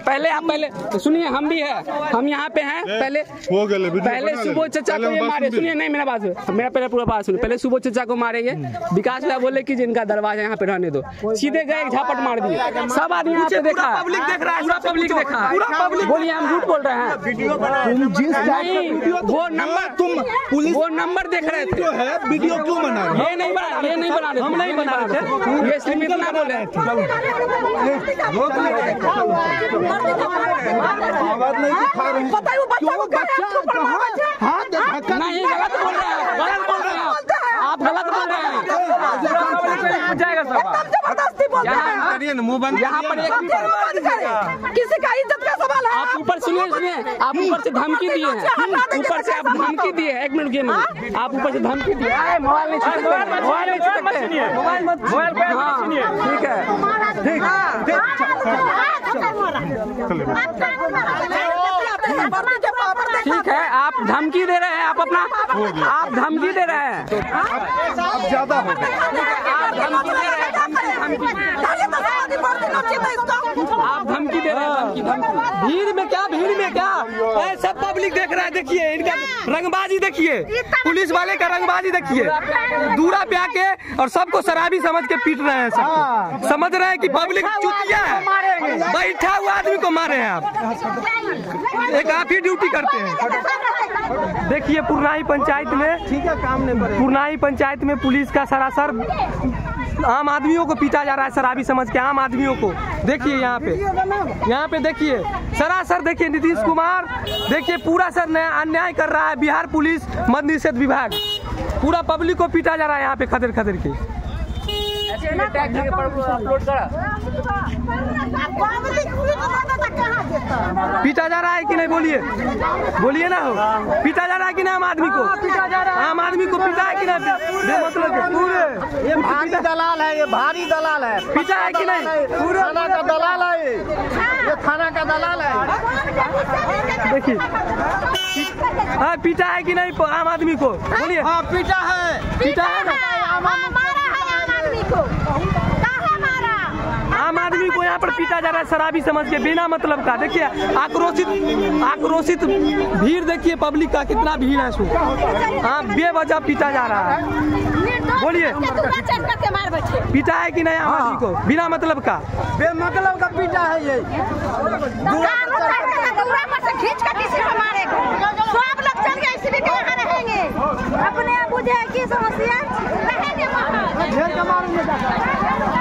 पहले सुनिए, हम भी है, हम यहाँ पे हैं। पहले सुबोध चचा को ये मारे, सुनिए नहीं मेरा बात, मेरा पहले पूरा बात सुनिए। पहले सुबोध चचा को मारे, ये विकास भैया बोले कि जिनका दरवाजा यहाँ पे रहने दो, सीधे गए झापट मार दिए। सब आदमी यहाँ पे देखा, पब्लिक देख रहा है, पूरा पब्लिक देखा। बोलिए हम झूठ बोल रहे हैं? वो नंबर देख रहे थे। वीडियो क्यों बना रहे? ये नहीं बना रहे, हम नहीं बना रहे थे, ये सिर्फ इतना बोल रहे थे। आवाज नहीं दिखा रहे, नहीं गलत बोल रहे हैं, आप गलत बोल रहे हैं। जाएगा सब मुंह बंद, यहाँ पर किसी का इज्जत का सवाल है। आप ऊपर सुनिए, आप ऊपर से धमकी दिए हैं, ऊपर से आप धमकी दिए। एक मिनट ये मिनट, आप ऊपर से धमकी दिए। मोबाइल नहीं छूटे, मोबाइल नहीं छूटे, मोबाइल मत, मोबाइल सुनिए। ठीक है, ठीक है, आप धमकी दे रहे हैं, आप अपना आप धमकी दे रहे हैं, अब ज्यादा हो गया। आप धमकी दे रहे हैं, आप धमकी दे रहे हैं। भीड़ में क्या सब पब्लिक देख रहा है। देखिए इनका रंगबाजी, देखिए पुलिस वाले का रंगबाजी, देखिए दूरा पे आके और सबको शराबी समझ के पीट रहे हैं। सबको समझ रहे हैं कि पब्लिक चुतिया है, बैठा हुआ आदमी को मारे हैं आप। एक आप ही ड्यूटी करते हैं। देखिए पुरनाही पंचायत में पुलिस का सरासर आम आदमियों को पीटा जा रहा है, शराबी समझ के आम आदमियों को। देखिए यहाँ पे देखिए सरासर, देखिए नीतीश कुमार, देखिए पूरा सर नया अन्याय कर रहा है। बिहार पुलिस मद्य निषेध विभाग पूरा पब्लिक को पीटा जा रहा है यहाँ पे खदर खदर के। पीटा जा रहा है कि नहीं, बोलिए ना, हो पीटा जा रहा है कि नहीं? आम आदमी को आम आदमी को पीटा है कि नहीं? मतलब पूरे ये भारी दलाल है, ये भारी दलाल है। पीटा है कि नहीं? पूरे थाना का दलाल है, ये थाना का दलाल है। देखिए हाँ, पीटा है कि नहीं आम आदमी को? बोलिए। हाँ पीटा है ना। आम आदमी को यहाँ पर पीटा जा रहा है शराबी समझ के, बिना मतलब का। देखिए आक्रोशित भीड़, देखिए पब्लिक का कितना भीड़ है। हाँ बेवजह पीटा जा रहा है। बोलिए पीटा है कि नहीं आम आदमी को बिना मतलब का? बेमतलब का पीटा है ये। खींच कर किसी को मारेगा, सब लोग चल गए, इसलिए यहाँ रहेंगे। अपने आप बुझे की समस्या रहेंगे वहाँ।